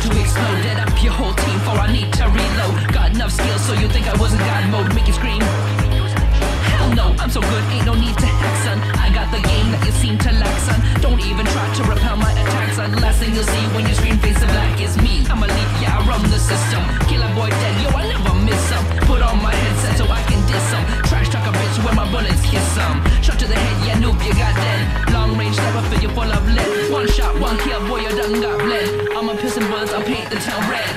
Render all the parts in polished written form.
to explode. Dead up your whole team for I need to reload. Got enough skills so you think I was in God mode. Make you scream. Hell no, I'm so good, ain't no need to hack, son. I got the game that you seem to lack, son. Don't even try to repel my attacks, son. Last thing you'll see when your screen face of black is me. I'm elite, yeah, I run the system. Killer boy dead, yo, I never miss some. Put on my headset so I can diss some. Trash talk a bitch when my bullets kiss some. Shot to the head, yeah, noob, you got dead. Long range sniper fill you full of lead. One shot, one kill, boy, you done got bled. I'm a piss and bullets, I'll paint the town red.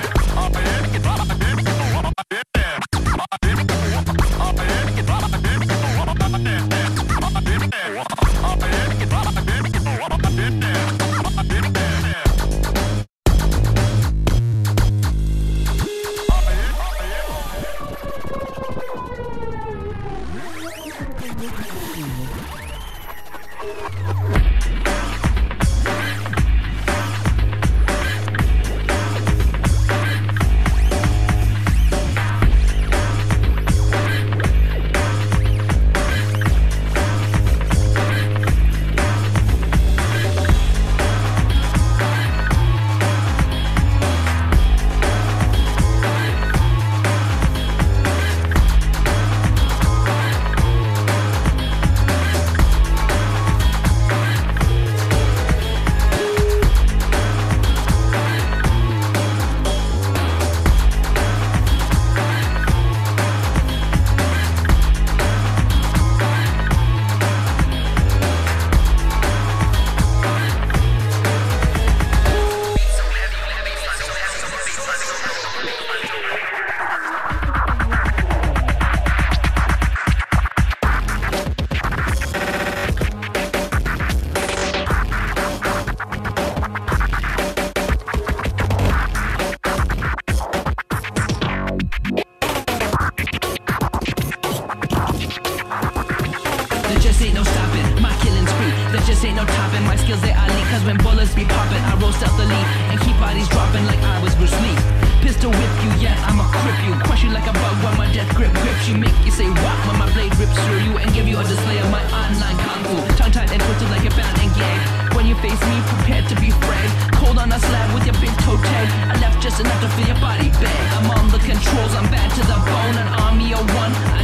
Enough to feel your body bang. I'm on the controls, I'm bad to the bone. An army of one.